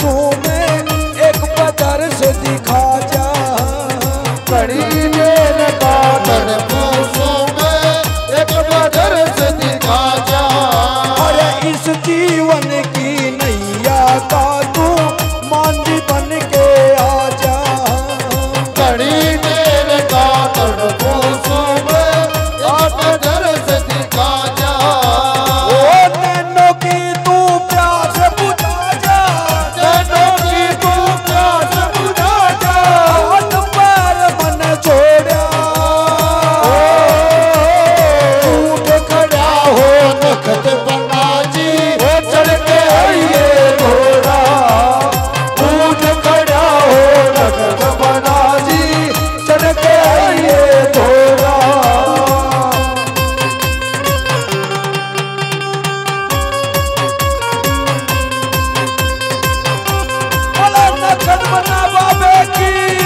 पूछूं मैं एक बदर से दिखा जा। कड़ी देर का दर पूछूं मैं एक बदर से दिखा जा। अरे इस जीवन की नैया का तू मांझी बन के आ जा। कड़ी देर का दर पूछूं मैं एक बदर से दिखा जा। ओ नैनों की तू प्यास बुझा जा। नैनों की तू प्यास बुझा जा। हाथ पैर मन छोड़ा ऊँट खड़ा हो नखत बना जी वो चढ़ के आइए घोड़ा। ऊँट खड़ा हो नखत बना जी चढ़ के आइए घोड़ा। बोला नखत बना बाबे की।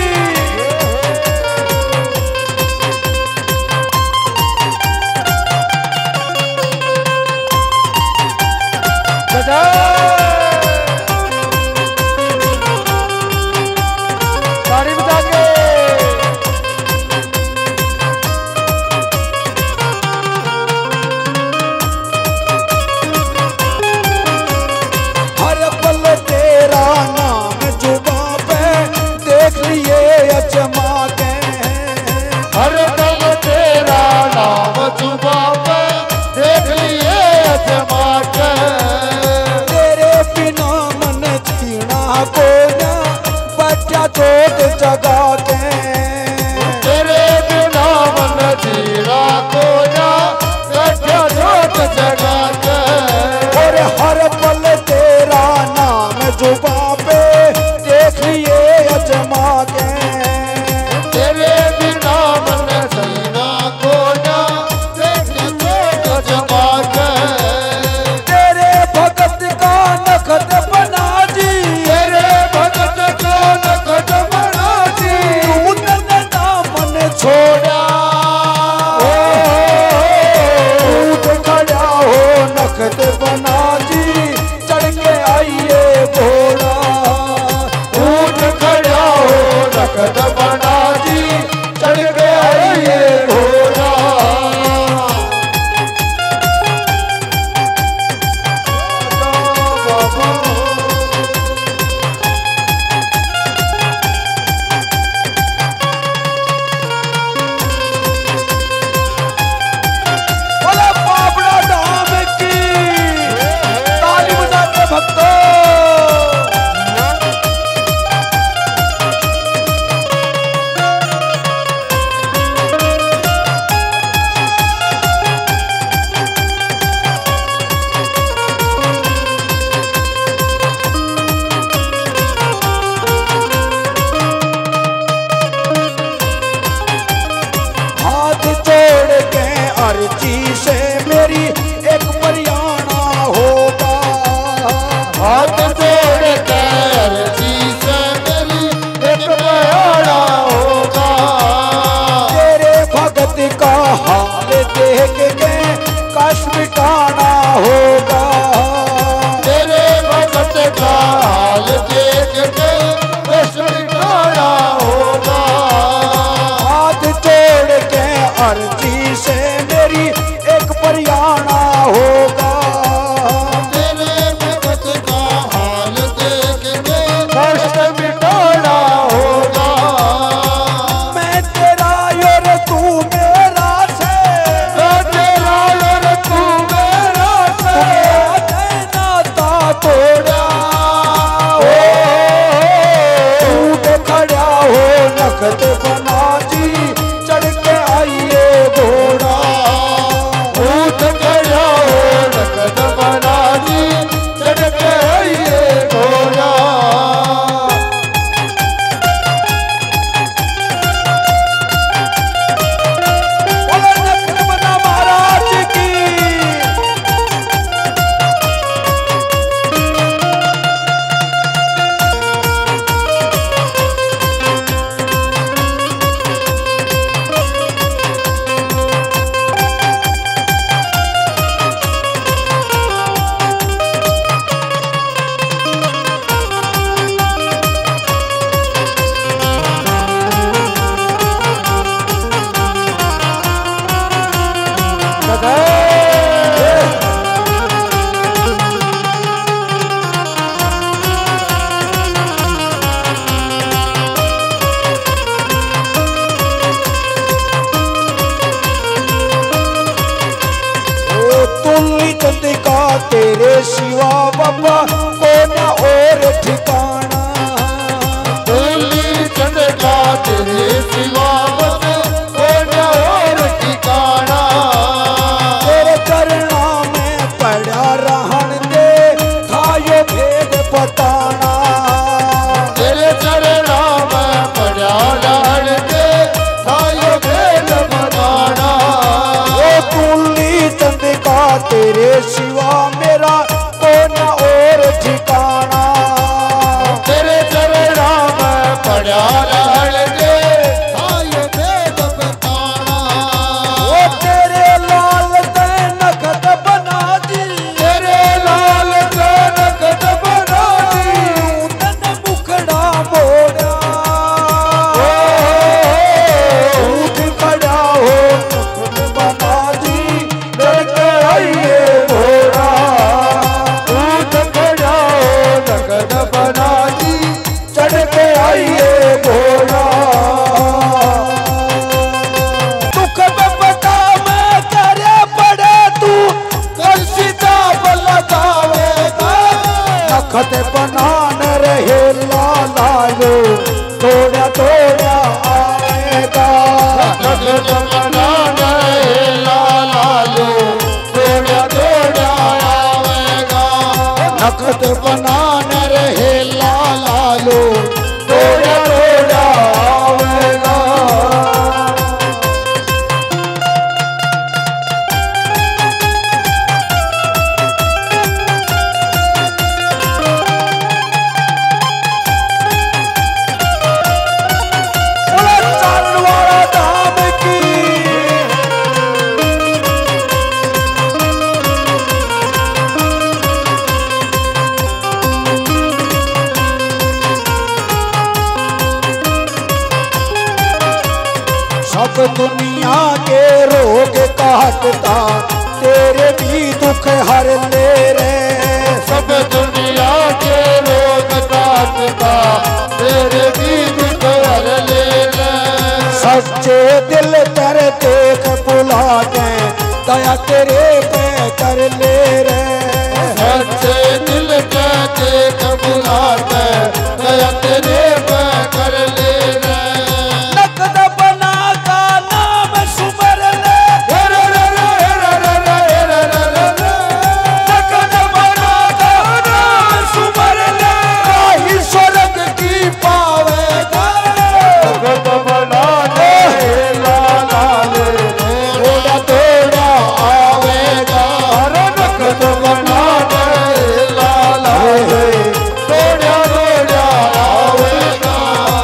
ताड़ी बजा के हर पल तेरा नाम जुबां पे देख लिए अजमा के। हर दम तेरा नाम जुबां पे देख लिए अजमा के। तेरे बिना मन जीना को ना बच्चा चोट जगा के। तेरे बिना मन जीना को ना बैठा चोट जगा के। और हर पल तेरा नाम जुबां पे देख लिए अजमा के। तेरे बिना मन जीना को ना बैठा चोट जगा के। तेरे भगत का नखत बना जी। तेरे भगत को नखत बना जी तू तन दामन छोड़ा ऊँट खड़ा हो नखत बना जी चढ़ के आइए घोड़ा। ऊँट खड़ा हो नखत बना जी चढ़ के आइए घोड़ा। बोला बाबड़ा धाम की। ताली बजा के भक्तों। हाथ जोड़ के अर्जी से मेरी एक बरियाना होगा। हाथ जोड़ के अर्जी से मेरी एक बयाना होगा। तेरे भगत का हाल देख के कष्ट मिटाना होगा। तेरे भगत का हाल देख के कष्ट मिटाना होगा। हाथ जोड़ के अर्जी से मेरी एक बरियाना होगा। तेरे भगत का हाल देख के कष्ट मिटाना होगा। मैं तेरा और तू मेरा से। मैं तेरा और तू मेरा से। तेरे सिवा बाबा को न और ठिकाना। धूली चंद का तेरे सिवा बस को न और ठिकाना। तेरे चरणा में पड़ा रहन दे था यो भेद बताना। तेरे चरणा में पड़ा रहन दे था यो भेद बताना। ओ धूली चंद का तेरे सिवा मेरा को न और ठिकाना। तेरे चरणा में पड़ा रहन दे था यो भेद बताना। ओ तेरे लाल ते नखत बना दी। तेरे लाल जनक बना दी। तन मुखड़ा मोड़ा उठ खड़ा हो बना दी। लड़के आइए घोड़ा दूध खड़ा हो नगद बना दी। चढ़ के आइए घोड़ा। दुख में बता मैं करे पड़े तू सीता लगावेगा। नखत बनान रहे लालो थोड़ा थोड़ा आएगा। नगद बना रहे लालो थोड़ा थोड़ा आवेगा। नखत बनान रहे लालो थोड़ा थोड़ा आएगा। चांदवाड़ा धाम की सब दुनिया के रोग काटता तेरे भी दुख हर ले रे। सब दुनिया के रोग काटता तेरे भी दुख हर ले ले। सच्चे दिल तर देख बुला दे दया तेरे पे कर ले रे। सच्चे दिल के देख बुलाते दया तेरे पे कर ले रे। नकद बना का नाम सुमर ले। नकद बना का नाम सुमर ले। राही स्वर्ग की पावेगा। नगद बना दे लाले थोड़ा थोड़ा आवेगा। नगद बना दे लाले थोड़ा थोड़ा आवेगा।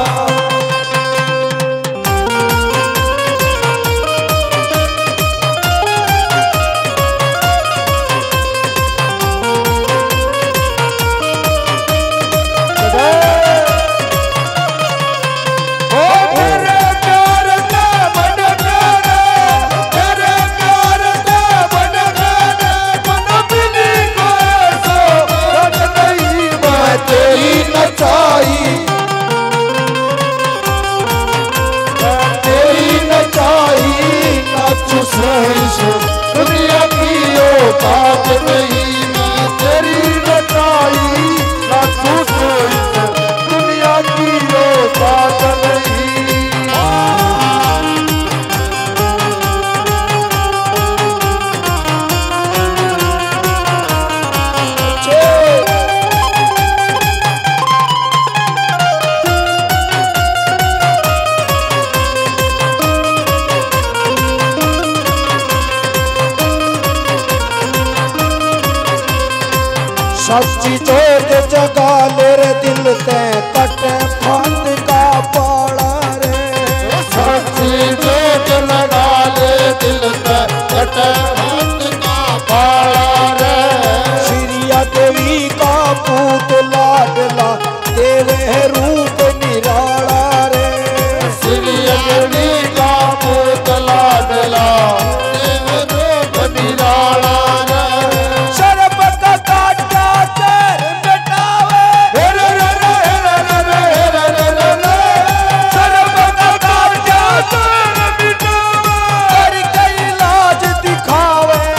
ओ तेरे प्यार का बड़गाना, तेरे प्यार का बड़गाना, मन बिनी को सो रट नहीं मैं तेरी नचाई। मैं तेरी नचाई नाचू सही से दुनिया की औकात नहीं। मैं तेरी नचाई नाचू सही से दुनिया की औकात नहीं। सच्ची जोत जगा ले रे दिल ते कट फंद का पाड़ा रे। सच्ची जोत लगा ले दिल पे कट हाथ का पाला रे। श्रिया देवी का पूत लाडला तेरे रूप निराला रे। श्री अग्नि का पुतला डला देव रूप निराला रे। शरब का काटा तेर बेटावे। रे रे रे रे रे रे रे रे रे रे। शरब का काटा तेर बेटावे। कर के इलाज दिखावे।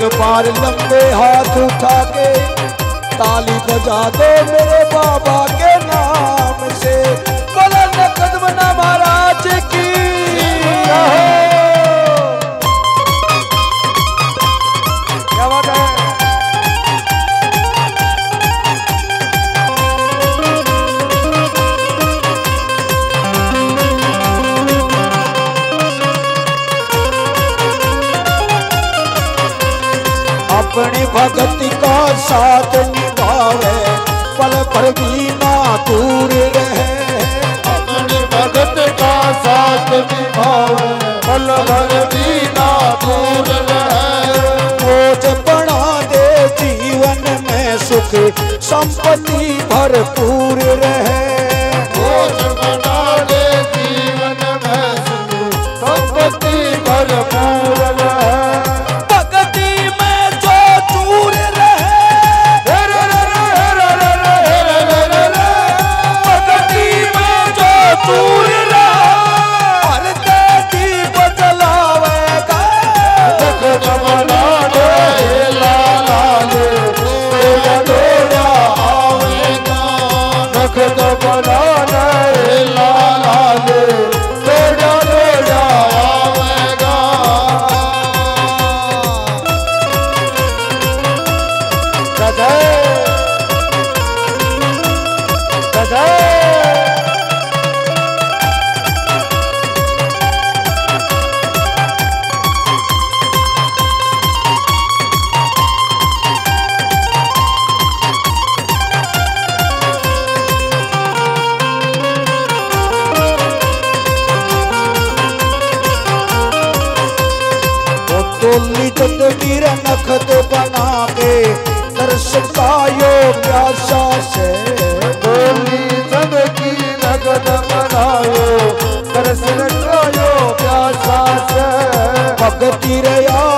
एक बार लंबे हाथ उठा के ताली बजा दो मेरे बाबा के नाम से। बोला नकदमना महाराज की। क्या बात है। अपनी भक्ति का साथ निभावे पल पर भी ना दूर रहे। अपनी भगत का साथ निभावे पल भर भी ना दूर रहे। बोझ बना दे जीवन में सुख संपत्ति भरपूर रहे। बोझ बना दे जीवन में सुख संपत्ति भरपूर रहे। गिर नखत बना के दर्शकायो प्यासा से। बोली सबकी नगद बनायो दर्शकायो प्यासा से। भगति रया